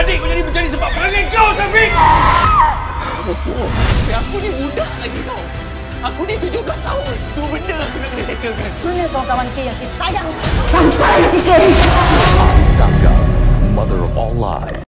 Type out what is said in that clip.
adik kau jadi menjadi sebab perangai kau, Syafiq! Aku ni budak lagi tau. Aku ni 17 tahun. Semua benda aku nak kena settlekan. Mana kawan-kawan K yang sayang sampai mati K? Gagal, mother of all lies.